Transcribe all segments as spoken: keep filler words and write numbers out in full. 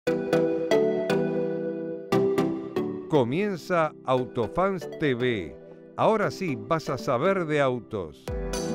Comienza Autofans T V. Ahora sí vas a saber de autos.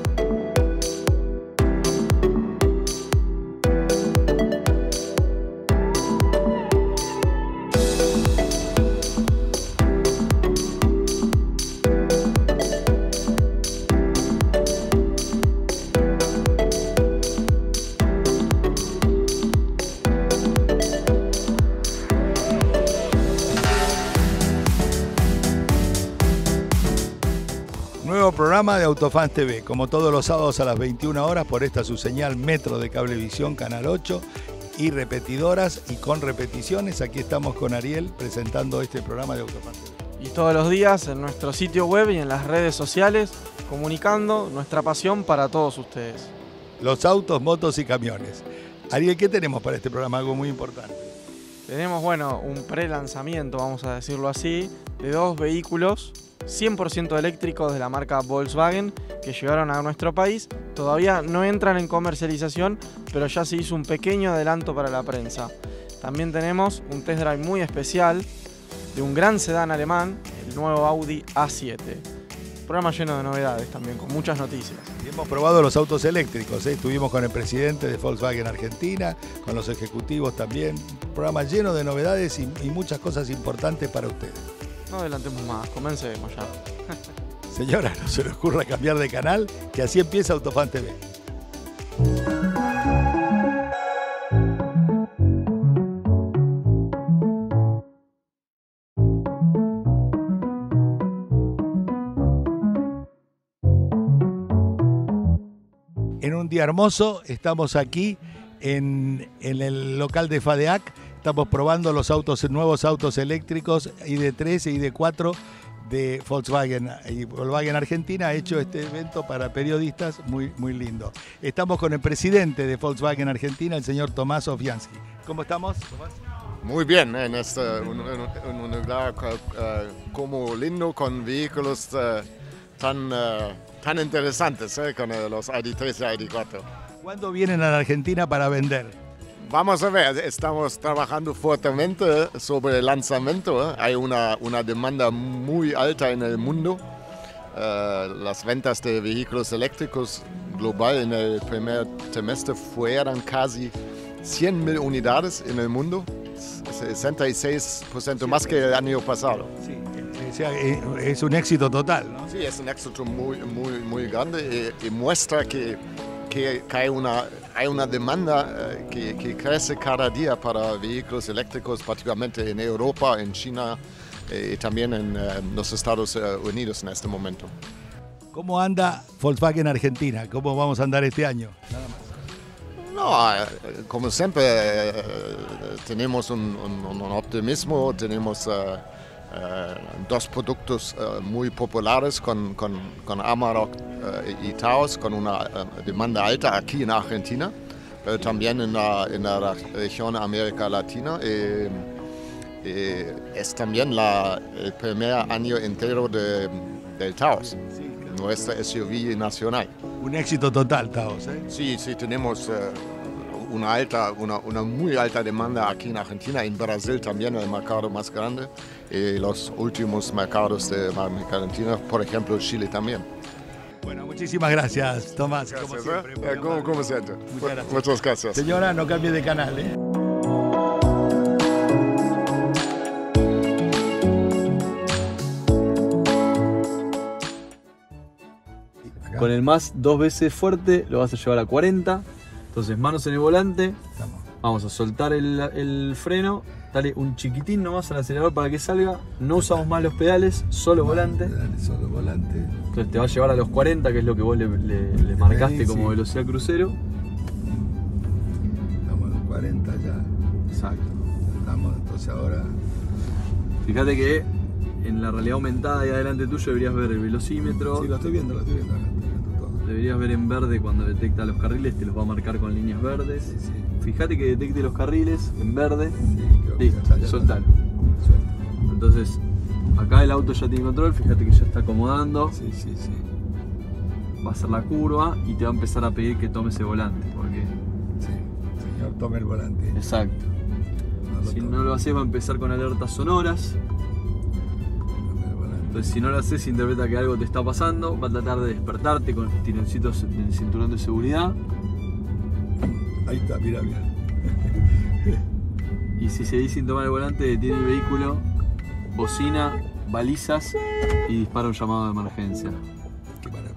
Programa de Autofans T V, como todos los sábados a las veintiuna horas por esta su señal Metro de Cablevisión Canal ocho y repetidoras y con repeticiones. Aquí estamos con Ariel presentando este programa de Autofans T V. Y todos los días en nuestro sitio web y en las redes sociales, comunicando nuestra pasión para todos ustedes. Los autos, motos y camiones. Ariel, ¿qué tenemos para este programa? Algo muy importante. Tenemos, bueno, un pre-lanzamiento, vamos a decirlo así, de dos vehículos cien por ciento eléctricos de la marca Volkswagen que llegaron a nuestro país. Todavía no entran en comercialización, pero ya se hizo un pequeño adelanto para la prensa. También tenemos un test drive muy especial de un gran sedán alemán, el nuevo Audi A siete. Programa lleno de novedades también, con muchas noticias. Y hemos probado los autos eléctricos, ¿eh? Estuvimos con el presidente de Volkswagen Argentina, con los ejecutivos también. Un programa lleno de novedades y, y muchas cosas importantes para ustedes. No adelantemos más, comencemos ya. Señora, no se le ocurra cambiar de canal, que así empieza Autofans T V. En un día hermoso, estamos aquí en, en el local de FADEAC. Estamos probando los autos, nuevos autos eléctricos I D tres e I D cuatro de Volkswagen. Y Volkswagen Argentina ha hecho este evento para periodistas muy, muy lindo. Estamos con el presidente de Volkswagen Argentina, el señor Tomás Ofiansky. ¿Cómo estamos, Tomás? Muy bien, en este un, un, un lugar uh, como lindo con vehículos uh, tan, uh, tan interesantes, eh, con uh, los I D tres y I D cuatro. ¿Cuándo vienen a la Argentina para vender? Vamos a ver, estamos trabajando fuertemente sobre el lanzamiento. Hay una, una demanda muy alta en el mundo. Uh, las ventas de vehículos eléctricos global en el primer trimestre fueron casi cien mil unidades en el mundo, sesenta y seis por ciento más que el año pasado. Sí, o sea, es un éxito total, ¿no? Sí, es un éxito muy, muy, muy grande y, y muestra que que hay una, hay una demanda uh, que, que crece cada día para vehículos eléctricos, particularmente en Europa, en China eh, y también en uh, los Estados Unidos en este momento. ¿Cómo anda Volkswagen Argentina? ¿Cómo vamos a andar este año? Nada más. No, uh, como siempre uh, tenemos un, un, un optimismo, tenemos uh, Uh, dos productos uh, muy populares con, con, con Amarok uh, y Taos, con una uh, demanda alta aquí en Argentina, pero también en la, en la región América Latina. Y, y es también la, el primer año entero de, del Taos, sí, claro. Nuestra S U V nacional. Un éxito total, Taos, ¿eh? Sí, sí, tenemos uh, una, alta, una, una muy alta demanda aquí en Argentina, en Brasil también, el mercado más grande, y los últimos mercados de América Latina, por ejemplo Chile también. Bueno, muchísimas gracias, Tomás. Gracias, como siempre, ¿eh? Como, como siempre. Muchas gracias. Muchas gracias. Señora, no cambie de canal, ¿eh? Con el más dos veces fuerte lo vas a llevar a cuarenta. Entonces, manos en el volante. Vamos a soltar el, el freno. Dale un chiquitín nomás al acelerador para que salga. No usamos más los pedales, solo volante. Solo volante. Entonces te va a llevar a los cuarenta, que es lo que vos le, le, le marcaste como velocidad crucero. Estamos a los cuarenta ya. Exacto. Estamos entonces ahora. Fíjate que en la realidad aumentada y adelante tuyo deberías ver el velocímetro. Sí, lo estoy viendo, lo estoy viendo acá. Deberías ver en verde cuando detecta los carriles, te los va a marcar con líneas verdes. Sí, sí. Fíjate que detecte los carriles en verde. Sí, listo, soltalo. Entonces, acá el auto ya tiene control, fíjate que ya está acomodando. Sí, sí, sí. Va a hacer la curva y te va a empezar a pedir que tomes el volante. Porque... Sí, señor, tome el volante. Exacto. No Si no lo haces va a empezar con alertas sonoras. Entonces si no lo haces interpreta que algo te está pasando, va a tratar de despertarte con tironcitos en el cinturón de seguridad. Ahí está, mira, mira. Y si seguís sin tomar el volante, detiene el vehículo, bocina, balizas y dispara un llamado de emergencia. Qué maravilla.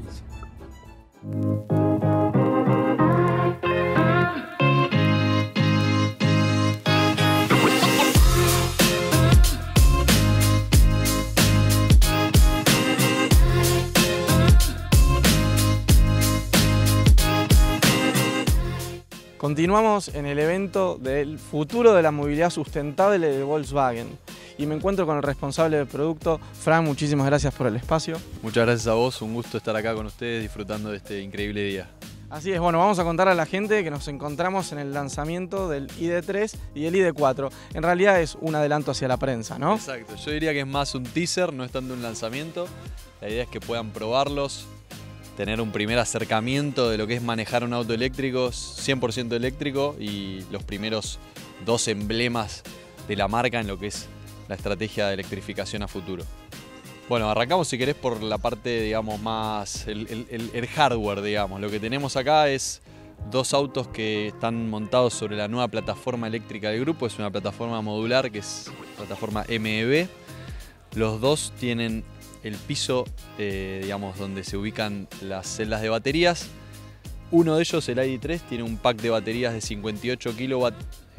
Continuamos en el evento del futuro de la movilidad sustentable de Volkswagen y me encuentro con el responsable del producto. Fran, muchísimas gracias por el espacio. Muchas gracias a vos, un gusto estar acá con ustedes disfrutando de este increíble día. Así es, bueno, vamos a contar a la gente que nos encontramos en el lanzamiento del I D tres y el I D cuatro. En realidad es un adelanto hacia la prensa, ¿no? Exacto, yo diría que es más un teaser, no es tanto un lanzamiento. La idea es que puedan probarlos, tener un primer acercamiento de lo que es manejar un auto eléctrico, cien por ciento eléctrico, y los primeros dos emblemas de la marca en lo que es la estrategia de electrificación a futuro. Bueno, arrancamos si querés por la parte, digamos, más, el, el, el hardware, digamos. Lo que tenemos acá es dos autos que están montados sobre la nueva plataforma eléctrica del grupo. Es una plataforma modular que es plataforma M E B. Los dos tienen el piso, eh, digamos, donde se ubican las celdas de baterías. Uno de ellos, el I D tres, tiene un pack de baterías de cincuenta y ocho kilowatts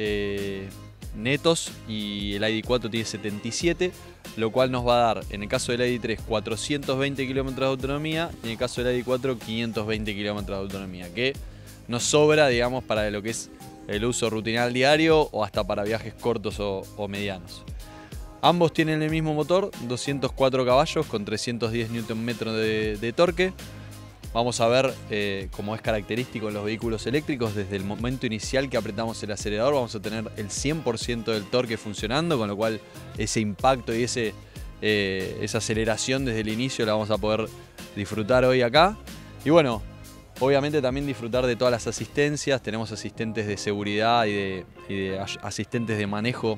eh, netos y el I D cuatro tiene setenta y siete, lo cual nos va a dar, en el caso del I D tres, cuatrocientos veinte kilómetros de autonomía y en el caso del I D cuatro, quinientos veinte kilómetros de autonomía, que nos sobra, digamos, para lo que es el uso rutinario diario o hasta para viajes cortos o, o medianos. Ambos tienen el mismo motor, doscientos cuatro caballos con trescientos diez newton metros de, de torque. Vamos a ver, eh, como es característico en los vehículos eléctricos, desde el momento inicial que apretamos el acelerador vamos a tener el cien por ciento del torque funcionando, con lo cual ese impacto y ese, eh, esa aceleración desde el inicio la vamos a poder disfrutar hoy acá. Y bueno, obviamente también disfrutar de todas las asistencias. Tenemos asistentes de seguridad y de, y de asistentes de manejo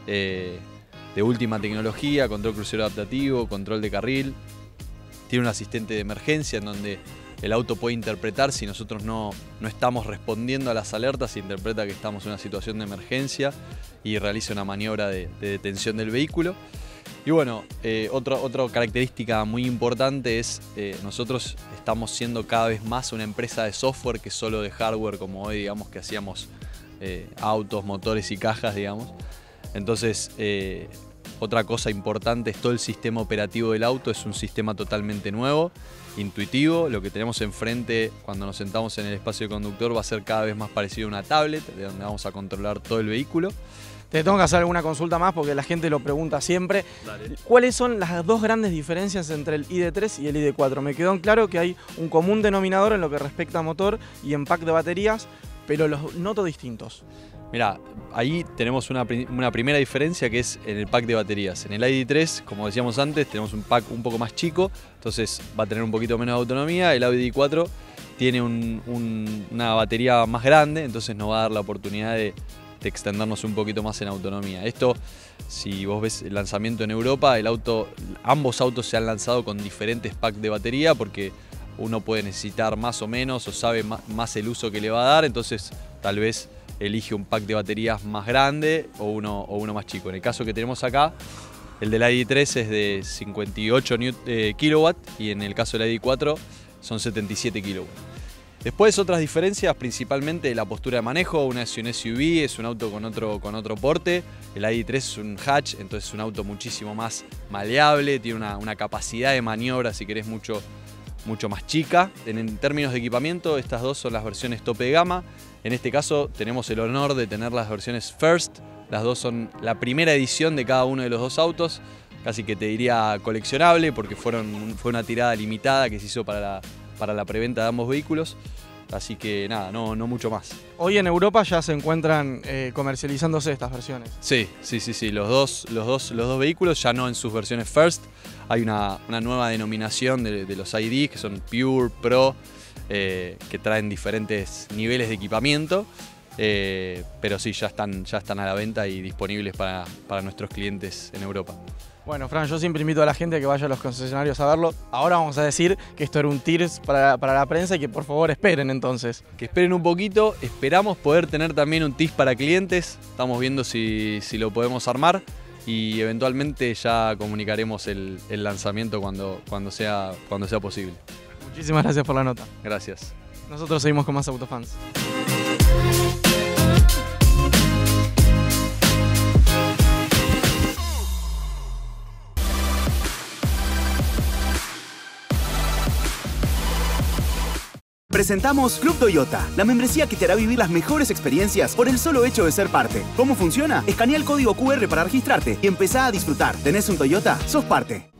eh, de última tecnología, control crucero adaptativo, control de carril. Tiene un asistente de emergencia en donde el auto puede interpretar si nosotros no, no estamos respondiendo a las alertas, interpreta que estamos en una situación de emergencia y realiza una maniobra de, de detención del vehículo. Y bueno, eh, otra, otra característica muy importante es eh, nosotros estamos siendo cada vez más una empresa de software que solo de hardware, como hoy, digamos, que hacíamos eh, autos, motores y cajas, digamos. Entonces, eh, otra cosa importante es todo el sistema operativo del auto. Es un sistema totalmente nuevo, intuitivo. Lo que tenemos enfrente cuando nos sentamos en el espacio de conductor va a ser cada vez más parecido a una tablet, de donde vamos a controlar todo el vehículo. Te tengo que hacer alguna consulta más porque la gente lo pregunta siempre. Dale. ¿Cuáles son las dos grandes diferencias entre el I D tres y el I D cuatro? Me quedó en claro que hay un común denominador en lo que respecta a motor y en pack de baterías, pero los noto distintos. Mirá, ahí tenemos una, una primera diferencia que es en el pack de baterías. En el I D tres, como decíamos antes, tenemos un pack un poco más chico, entonces va a tener un poquito menos de autonomía. El I D cuatro tiene un, un, una batería más grande, entonces nos va a dar la oportunidad de, de extendernos un poquito más en autonomía. Esto, si vos ves el lanzamiento en Europa, el auto, ambos autos se han lanzado con diferentes packs de batería porque uno puede necesitar más o menos o sabe más, más el uso que le va a dar, entonces tal vez elige un pack de baterías más grande o uno, o uno más chico. En el caso que tenemos acá, el del I D tres es de cincuenta y ocho kilowatts y en el caso del I D cuatro son setenta y siete kilowatts. Después otras diferencias, principalmente la postura de manejo. Una es un S U V, es un auto con otro, con otro porte. El I D tres es un hatch, entonces es un auto muchísimo más maleable, tiene una, una capacidad de maniobra, si querés, mucho, mucho más chica. En, en términos de equipamiento, estas dos son las versiones tope de gama. En este caso tenemos el honor de tener las versiones First. Las dos son la primera edición de cada uno de los dos autos. Casi que te diría coleccionable porque fueron, fue una tirada limitada que se hizo para la, para la preventa de ambos vehículos. Así que nada, no, no mucho más. Hoy en Europa ya se encuentran eh, comercializándose estas versiones. Sí, sí, sí, sí. Los dos, los dos, los dos vehículos ya no en sus versiones First. Hay una, una nueva denominación de, de los I D que son Pure, Pro, eh, que traen diferentes niveles de equipamiento. Eh, pero sí, ya están, ya están a la venta y disponibles para, para nuestros clientes en Europa. Bueno, Fran, yo siempre invito a la gente a que vaya a los concesionarios a verlo. Ahora vamos a decir que esto era un tips para, para la prensa y que por favor esperen entonces. Que esperen un poquito, esperamos poder tener también un tips para clientes. Estamos viendo si, si lo podemos armar y eventualmente ya comunicaremos el, el lanzamiento cuando, cuando, sea, cuando sea posible. Muchísimas gracias por la nota. Gracias. Nosotros seguimos con más Autofans. Presentamos Club Toyota, la membresía que te hará vivir las mejores experiencias por el solo hecho de ser parte. ¿Cómo funciona? Escanea el código cu erre para registrarte y empezá a disfrutar. ¿Tenés un Toyota? ¡Sos parte!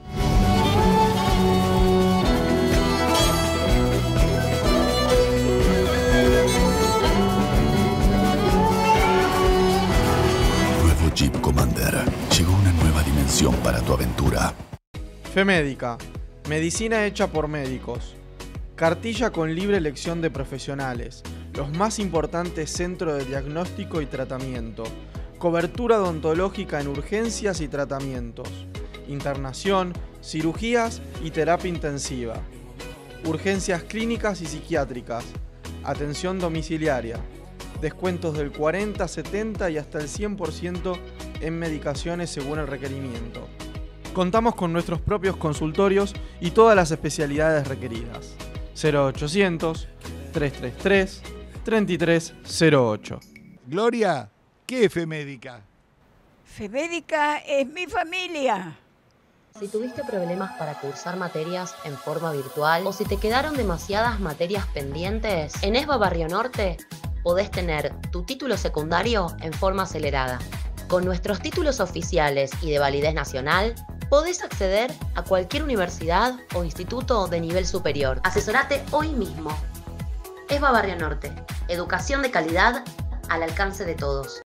Nuevo Jeep Commander. Llegó una nueva dimensión para tu aventura. Femédica, medicina hecha por médicos. Cartilla con libre elección de profesionales, los más importantes centros de diagnóstico y tratamiento, cobertura odontológica en urgencias y tratamientos, internación, cirugías y terapia intensiva, urgencias clínicas y psiquiátricas, atención domiciliaria, descuentos del cuarenta, setenta y hasta el cien por ciento en medicaciones según el requerimiento. Contamos con nuestros propios consultorios y todas las especialidades requeridas. cero ochocientos, trescientos treinta y tres, treinta y tres cero ocho. Gloria, ¿qué es Femédica? Femédica es mi familia. Si tuviste problemas para cursar materias en forma virtual o si te quedaron demasiadas materias pendientes, en ESBA Barrio Norte podés tener tu título secundario en forma acelerada. Con nuestros títulos oficiales y de validez nacional, podés acceder a cualquier universidad o instituto de nivel superior. Asesorate hoy mismo. ESBA Barrio Norte. Educación de calidad al alcance de todos.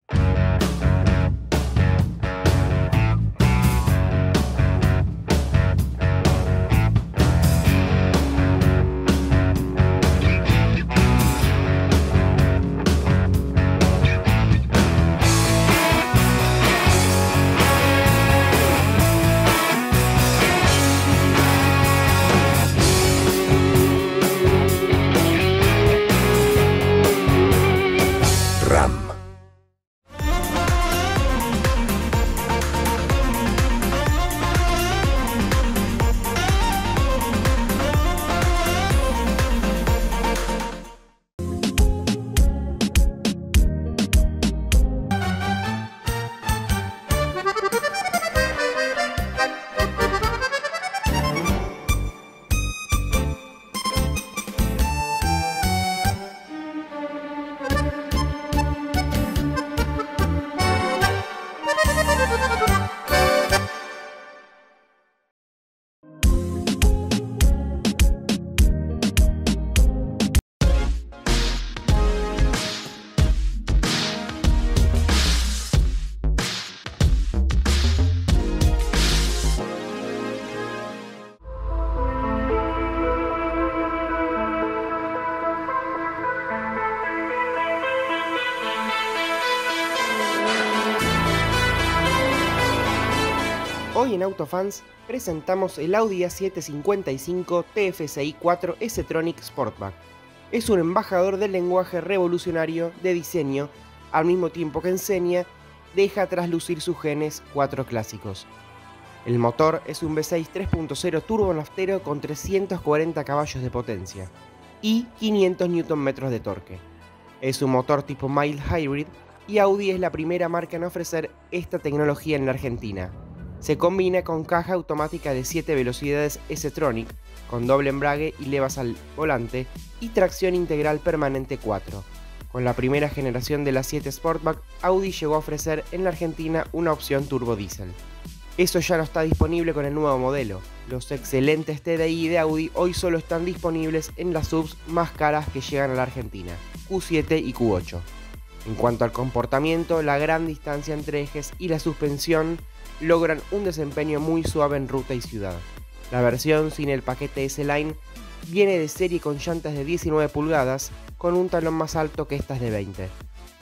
Hoy en Autofans presentamos el Audi A siete cincuenta y cinco T F S I cuatro S-Tronic Sportback. Es un embajador del lenguaje revolucionario de diseño, al mismo tiempo que enseña, deja traslucir sus genes cuatro clásicos. El motor es un V seis tres punto cero turbo naftero con trescientos cuarenta caballos de potencia y quinientos newton metros de torque. Es un motor tipo mild hybrid y Audi es la primera marca en ofrecer esta tecnología en la Argentina. Se combina con caja automática de siete velocidades S-Tronic, con doble embrague y levas al volante, y tracción integral permanente cuatro. Con la primera generación de la siete Sportback, Audi llegó a ofrecer en la Argentina una opción turbo diésel. Eso ya no está disponible con el nuevo modelo. Los excelentes T D I de Audi hoy solo están disponibles en las subs más caras que llegan a la Argentina, Q siete y Q ocho. En cuanto al comportamiento, la gran distancia entre ejes y la suspensión logran un desempeño muy suave en ruta y ciudad. La versión sin el paquete S-Line viene de serie con llantas de diecinueve pulgadas con un talón más alto que estas de veinte.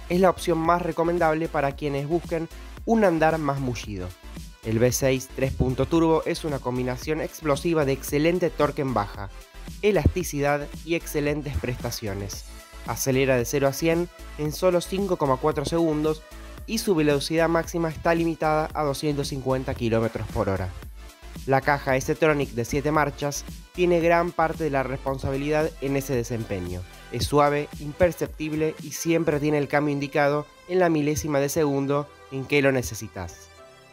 es la opción más recomendable para quienes busquen un andar más mullido. El V seis tres punto turbo es una combinación explosiva de excelente torque en baja, elasticidad y excelentes prestaciones. Acelera de cero a cien en solo cinco coma cuatro segundos y su velocidad máxima está limitada a doscientos cincuenta kilómetros por hora. La caja S-Tronic de siete marchas tiene gran parte de la responsabilidad en ese desempeño. Es suave, imperceptible y siempre tiene el cambio indicado en la milésima de segundo en que lo necesitas.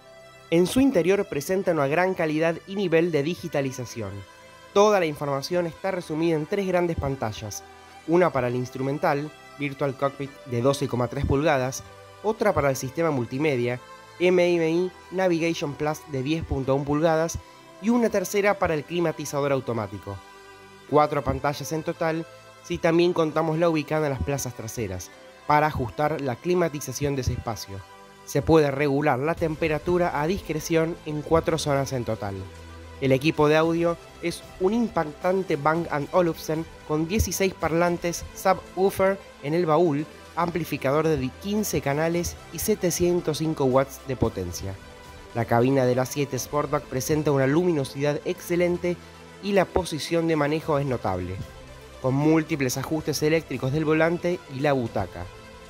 En su interior presenta una gran calidad y nivel de digitalización. Toda la información está resumida en tres grandes pantallas, una para el instrumental, Virtual Cockpit de doce coma tres pulgadas, otra para el sistema multimedia, M M I Navigation Plus de diez punto uno pulgadas y una tercera para el climatizador automático. Cuatro pantallas en total si también contamos la ubicada en las plazas traseras, para ajustar la climatización de ese espacio. Se puede regular la temperatura a discreción en cuatro zonas en total. El equipo de audio es un impactante Bang and Olufsen con dieciséis parlantes subwoofer en el baúl, amplificador de quince canales y setecientos cinco watts de potencia. La cabina de la siete Sportback presenta una luminosidad excelente y la posición de manejo es notable, con múltiples ajustes eléctricos del volante y la butaca.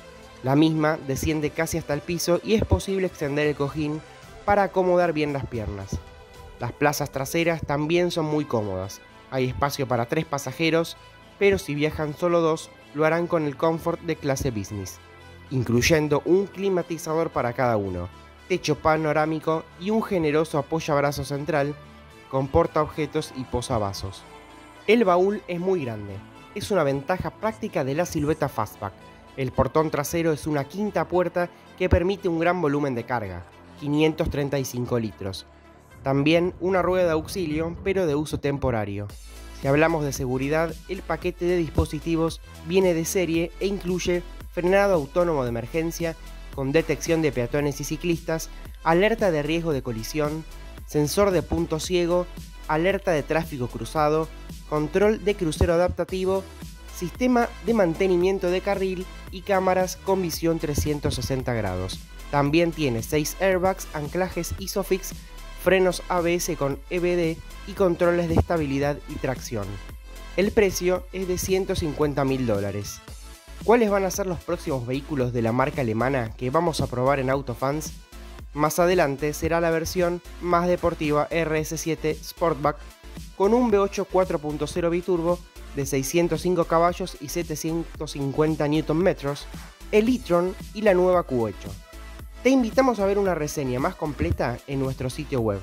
La misma desciende casi hasta el piso y es posible extender el cojín para acomodar bien las piernas. Las plazas traseras también son muy cómodas. Hay espacio para tres pasajeros, pero si viajan solo dos, lo harán con el Comfort de clase Business, incluyendo un climatizador para cada uno, techo panorámico y un generoso apoyabrazos central con portaobjetos y posavasos. El baúl es muy grande, es una ventaja práctica de la silueta Fastback. El portón trasero es una quinta puerta que permite un gran volumen de carga, quinientos treinta y cinco litros. También una rueda de auxilio, pero de uso temporario. Si hablamos de seguridad, el paquete de dispositivos viene de serie e incluye frenado autónomo de emergencia con detección de peatones y ciclistas, alerta de riesgo de colisión, sensor de punto ciego, alerta de tráfico cruzado, control de crucero adaptativo, sistema de mantenimiento de carril y cámaras con visión trescientos sesenta grados. También tiene seis airbags, anclajes ISOFIX, frenos A B S con E B D y controles de estabilidad y tracción. El precio es de ciento cincuenta mil dólares. ¿Cuáles van a ser los próximos vehículos de la marca alemana que vamos a probar en Autofans? Más adelante será la versión más deportiva R S siete Sportback con un V ocho cuatro punto cero biturbo de seiscientos cinco caballos y setecientos cincuenta newton metros, el e-tron y la nueva Q ocho. Te invitamos a ver una reseña más completa en nuestro sitio web.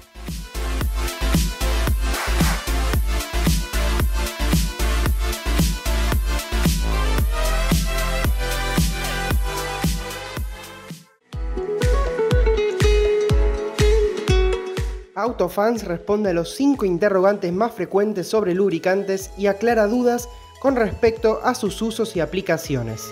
Autofans responde a los cinco interrogantes más frecuentes sobre lubricantes y aclara dudas con respecto a sus usos y aplicaciones.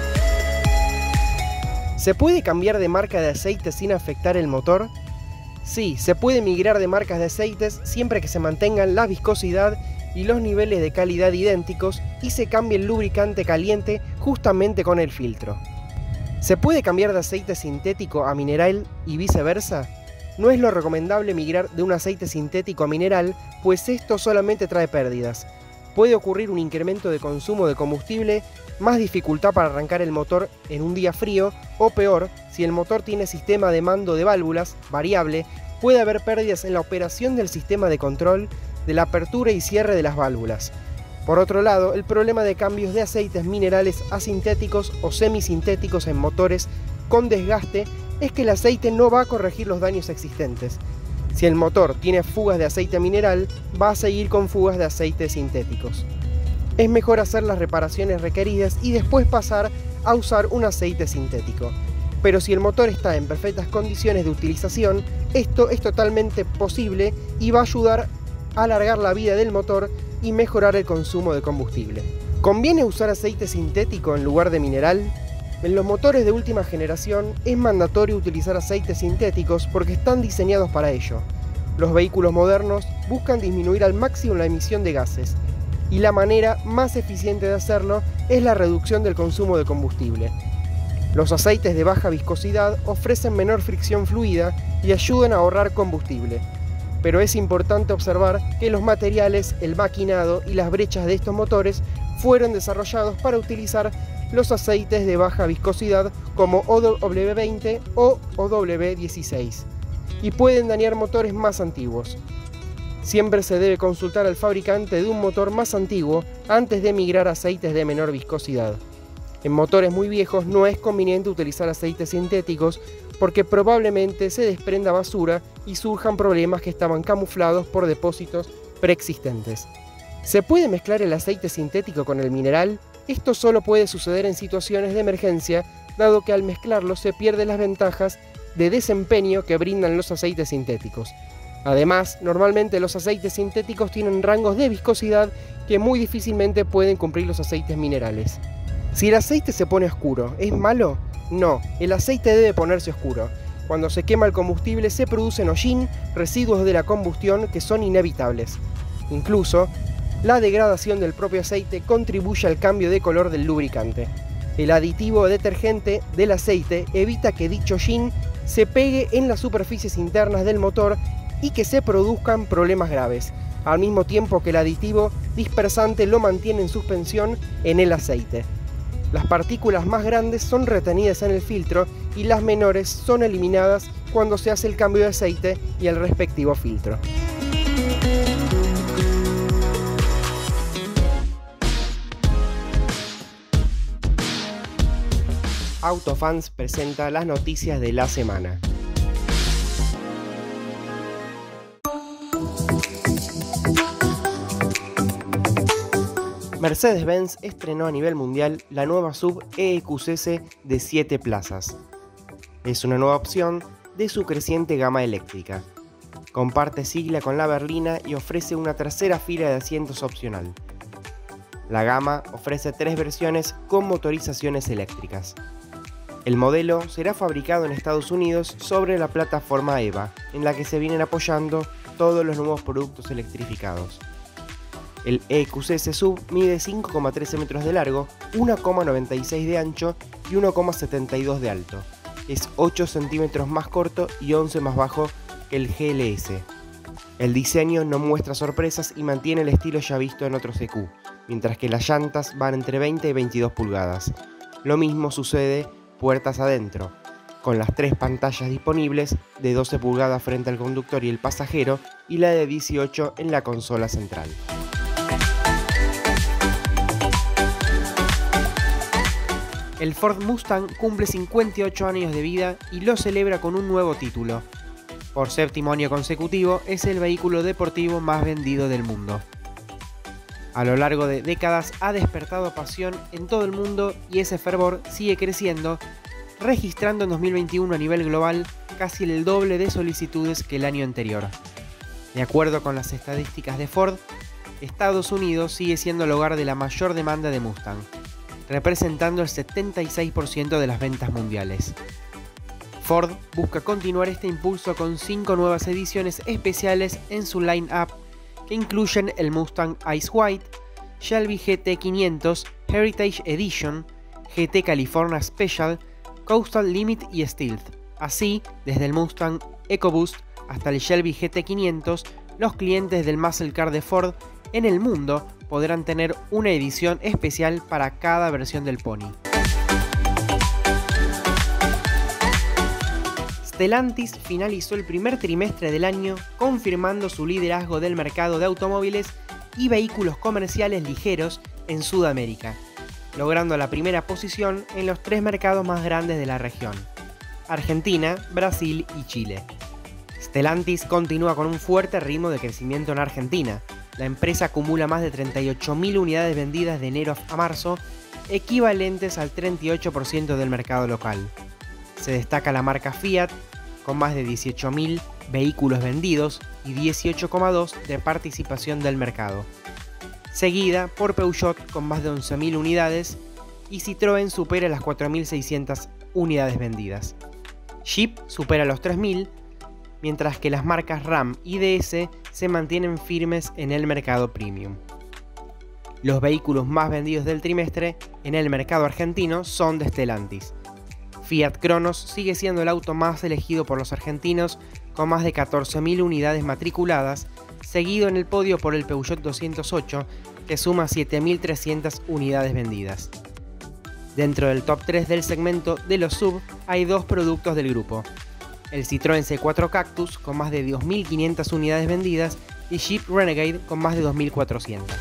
¿Se puede cambiar de marca de aceite sin afectar el motor? Sí, se puede migrar de marcas de aceites siempre que se mantengan la viscosidad y los niveles de calidad idénticos y se cambie el lubricante caliente justamente con el filtro. ¿Se puede cambiar de aceite sintético a mineral y viceversa? No es lo recomendable migrar de un aceite sintético a mineral, pues esto solamente trae pérdidas. Puede ocurrir un incremento de consumo de combustible, más dificultad para arrancar el motor en un día frío, o peor, si el motor tiene sistema de mando de válvulas variable, puede haber pérdidas en la operación del sistema de control de la apertura y cierre de las válvulas. Por otro lado, el problema de cambios de aceites minerales a sintéticos o semisintéticos en motores con desgaste es que el aceite no va a corregir los daños existentes. Si el motor tiene fugas de aceite mineral, va a seguir con fugas de aceites sintéticos. Es mejor hacer las reparaciones requeridas y después pasar a usar un aceite sintético. Pero si el motor está en perfectas condiciones de utilización, esto es totalmente posible y va a ayudar a alargar la vida del motor y mejorar el consumo de combustible. ¿Conviene usar aceite sintético en lugar de mineral? En los motores de última generación es mandatorio utilizar aceites sintéticos porque están diseñados para ello. Los vehículos modernos buscan disminuir al máximo la emisión de gases y la manera más eficiente de hacerlo es la reducción del consumo de combustible. Los aceites de baja viscosidad ofrecen menor fricción fluida y ayudan a ahorrar combustible. Pero es importante observar que los materiales, el maquinado y las brechas de estos motores fueron desarrollados para utilizar los aceites de baja viscosidad como O W veinte o O W dieciséis y pueden dañar motores más antiguos. Siempre se debe consultar al fabricante de un motor más antiguo antes de migrar a aceites de menor viscosidad. En motores muy viejos no es conveniente utilizar aceites sintéticos porque probablemente se desprenda basura y surjan problemas que estaban camuflados por depósitos preexistentes. ¿Se puede mezclar el aceite sintético con el mineral? Esto solo puede suceder en situaciones de emergencia, dado que al mezclarlo se pierden las ventajas de desempeño que brindan los aceites sintéticos. Además, normalmente los aceites sintéticos tienen rangos de viscosidad que muy difícilmente pueden cumplir los aceites minerales. Si el aceite se pone oscuro, ¿es malo? No, el aceite debe ponerse oscuro. Cuando se quema el combustible se producen hollín, residuos de la combustión que son inevitables. Incluso, la degradación del propio aceite contribuye al cambio de color del lubricante. El aditivo detergente del aceite evita que dicho hollín se pegue en las superficies internas del motor y que se produzcan problemas graves, al mismo tiempo que el aditivo dispersante lo mantiene en suspensión en el aceite. Las partículas más grandes son retenidas en el filtro y las menores son eliminadas cuando se hace el cambio de aceite y el respectivo filtro. Autofans presenta las noticias de la semana. Mercedes-Benz estrenó a nivel mundial la nueva S U V E X S de siete plazas. Es una nueva opción de su creciente gama eléctrica. Comparte sigla con la berlina y ofrece una tercera fila de asientos opcional. La gama ofrece tres versiones con motorizaciones eléctricas. El modelo será fabricado en Estados Unidos sobre la plataforma E V A, en la que se vienen apoyando todos los nuevos productos electrificados. El E X S S U V mide cinco coma trece metros de largo, uno coma noventa y seis de ancho y uno coma setenta y dos de alto. Es ocho centímetros más corto y once más bajo que el G L S. El diseño no muestra sorpresas y mantiene el estilo ya visto en otros E Q, mientras que las llantas van entre veinte y veintidós pulgadas. Lo mismo sucede puertas adentro, con las tres pantallas disponibles de doce pulgadas frente al conductor y el pasajero y la de dieciocho en la consola central. El Ford Mustang cumple cincuenta y ocho años de vida y lo celebra con un nuevo título. Por séptimo año consecutivo es el vehículo deportivo más vendido del mundo. A lo largo de décadas ha despertado pasión en todo el mundo y ese fervor sigue creciendo, registrando en dos mil veintiuno a nivel global casi el doble de solicitudes que el año anterior. De acuerdo con las estadísticas de Ford, Estados Unidos sigue siendo el hogar de la mayor demanda de Mustang, representando el setenta y seis por ciento de las ventas mundiales. Ford busca continuar este impulso con cinco nuevas ediciones especiales en su line-up que incluyen el Mustang Ice White, Shelby G T quinientos, Heritage Edition, G T California Special, Coastal Limit y Stealth. Así, desde el Mustang EcoBoost hasta el Shelby G T quinientos, los clientes del Muscle Car de Ford en el mundo podrán tener una edición especial para cada versión del Pony. Stellantis finalizó el primer trimestre del año confirmando su liderazgo del mercado de automóviles y vehículos comerciales ligeros en Sudamérica, logrando la primera posición en los tres mercados más grandes de la región: Argentina, Brasil y Chile. Stellantis continúa con un fuerte ritmo de crecimiento en Argentina. La empresa acumula más de treinta y ocho mil unidades vendidas de enero a marzo, equivalentes al treinta y ocho por ciento del mercado local. Se destaca la marca Fiat, con más de dieciocho mil vehículos vendidos y dieciocho coma dos de participación del mercado. Seguida por Peugeot con más de once mil unidades y Citroën supera las cuatro mil seiscientas unidades vendidas. Jeep supera los tres mil, mientras que las marcas Ram y D S se mantienen firmes en el mercado premium. Los vehículos más vendidos del trimestre en el mercado argentino son de Stellantis. Fiat Cronos sigue siendo el auto más elegido por los argentinos, con más de catorce mil unidades matriculadas, seguido en el podio por el Peugeot doscientos ocho, que suma siete mil trescientas unidades vendidas. Dentro del top tres del segmento de los S U V hay dos productos del grupo: el Citroën C cuatro Cactus con más de dos mil quinientas unidades vendidas y Jeep Renegade con más de dos mil cuatrocientas.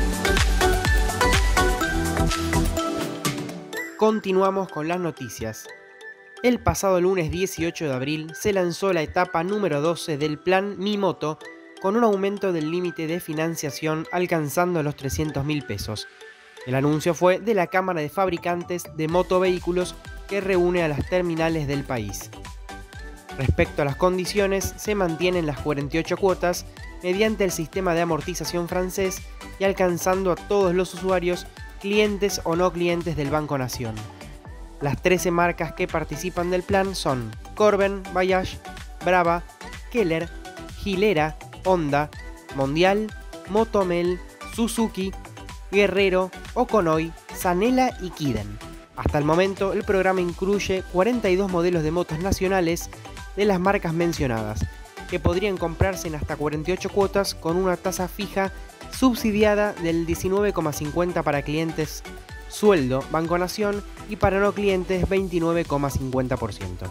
Continuamos con las noticias. El pasado lunes dieciocho de abril se lanzó la etapa número doce del plan Mi Moto, con un aumento del límite de financiación alcanzando los trescientos mil pesos. El anuncio fue de la Cámara de Fabricantes de Motovehículos, que reúne a las terminales del país. Respecto a las condiciones, se mantienen las cuarenta y ocho cuotas mediante el sistema de amortización francés y alcanzando a todos los usuarios, clientes o no clientes del Banco Nación. Las trece marcas que participan del plan son Corben, Bayash, Brava, Keller, Gilera, Honda, Mondial, Motomel, Suzuki, Guerrero, Oconoi, Zanela y Kiden. Hasta el momento, el programa incluye cuarenta y dos modelos de motos nacionales de las marcas mencionadas, que podrían comprarse en hasta cuarenta y ocho cuotas con una tasa fija subsidiada del diecinueve coma cincuenta para clientes sueldo Banco Nación y para no clientes veintinueve coma cincuenta por ciento.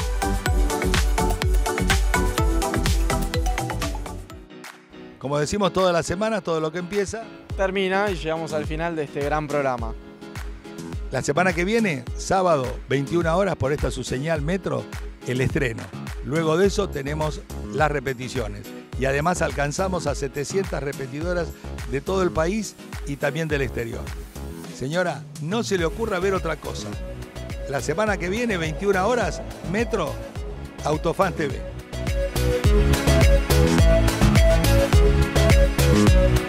Como decimos toda la semana, todo lo que empieza termina y llegamos al final de este gran programa. La semana que viene, sábado, veintiuna horas, por esta su señal Metro, el estreno. Luego de eso tenemos las repeticiones. Y además alcanzamos a setecientas repetidoras de todo el país y también del exterior. Señora, no se le ocurra ver otra cosa. La semana que viene, veintiuna horas, Metro, Autofans T V.